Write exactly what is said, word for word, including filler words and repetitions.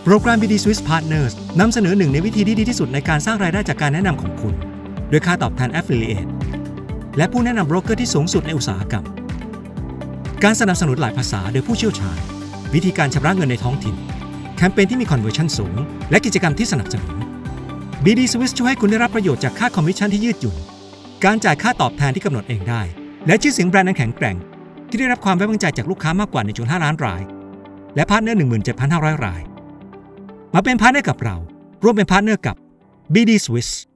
โปรแกรม บี ดี Swiss Partners นำเสนอหนึ่งในวิธีที่ดีที่สุดในการสร้างรายได้จากการแนะนำของคุณโดยค่าตอบแทน Affiliate และผู้แนะนำโบรกเกอร์ที่สูงสุดในอุตสาหกรรมการสนับสนุนหลายภาษาโดยผู้เชี่ยวชาญวิธีการชำระเงินในท้องถิ่นแคมเปญที่มี conversion สูงและกิจกรรมที่สนับสนุน บี ดี Swiss ช่วยให้คุณได้รับประโยชน์จากค่าคอมมิชชั่นที่ยืดหยุ่นการจ่ายค่าตอบแทนที่กำหนดเองได้และชื่อเสียงแบรนด์นั้นแข็งแกร่งที่ได้รับความไว้วางใจจากลูกค้ามากกว่า หนึ่งจุดห้า ล้านรายและพาร์ทเนอร์ หนึ่งหมื่นเจ็ดพันห้าร้อย รายมาเป็นพาร์ทเนอร์กับเราร่วมเป็นพาร์ทเนอร์กับ บี ดี Swiss